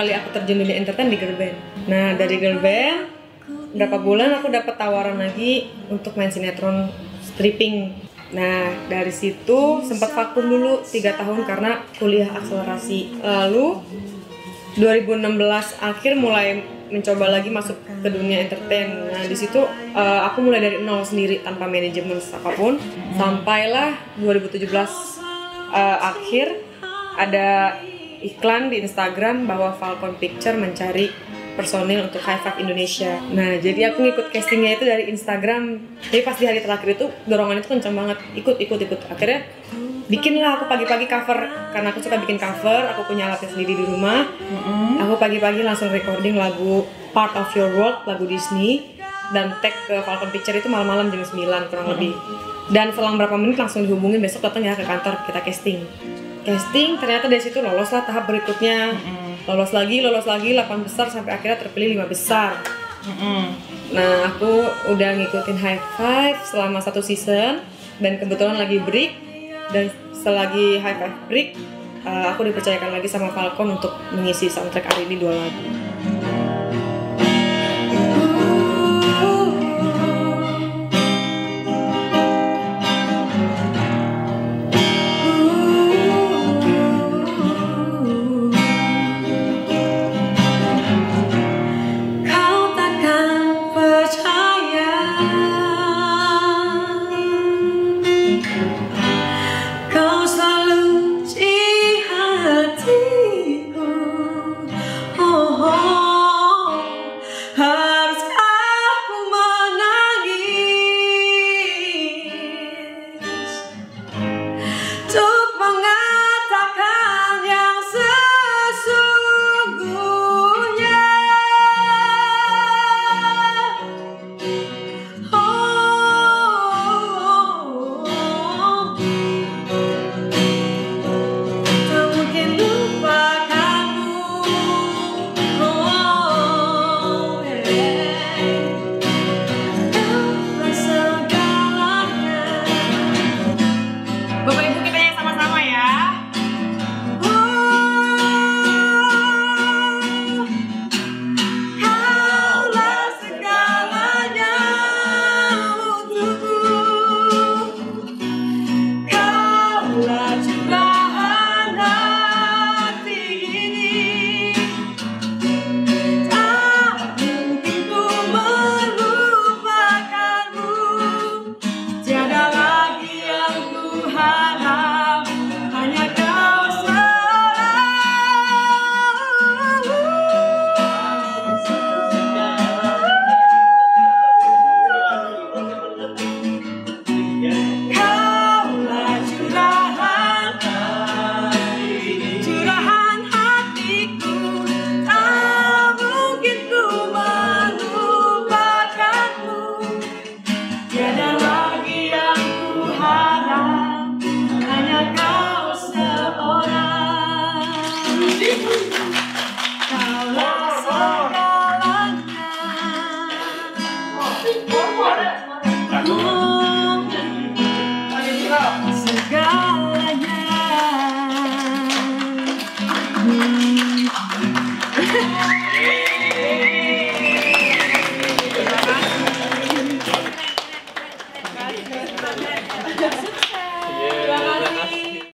kali aku terjun dunia entertain di girl band. Nah dari girl band berapa bulan aku dapat tawaran lagi untuk main sinetron stripping. Nah dari situ sempat vakum dulu 3 tahun karena kuliah akselerasi. Lalu 2016 akhir mulai mencoba lagi masuk ke dunia entertain. Nah di situ aku mulai dari nol sendiri tanpa manajemen apapun. Sampailah 2017 akhir ada iklan di Instagram bahwa Falcon Picture mencari personil untuk High Five Indonesia. Nah jadi aku ngikut castingnya itu dari Instagram. Jadi pas di hari terakhir itu dorongan itu kenceng banget. Ikut. Akhirnya bikinlah aku pagi-pagi cover. Karena aku suka bikin cover. Aku punya alatnya sendiri di rumah. Aku pagi-pagi langsung recording lagu Part of Your World, lagu Disney. Dan tag ke Falcon Picture itu malam-malam jam 9 kurang lebih. Dan selang berapa menit langsung dihubungin, besok datang ya ke kantor kita casting. Ternyata dari situ lolos lah tahap berikutnya. Lolos lagi 8 besar sampai akhirnya terpilih 5 besar. Nah aku udah ngikutin High Five selama 1 season dan kebetulan lagi break, dan selagi High Five break aku dipercayakan lagi sama Falcon untuk mengisi soundtrack Arini 2 lagu.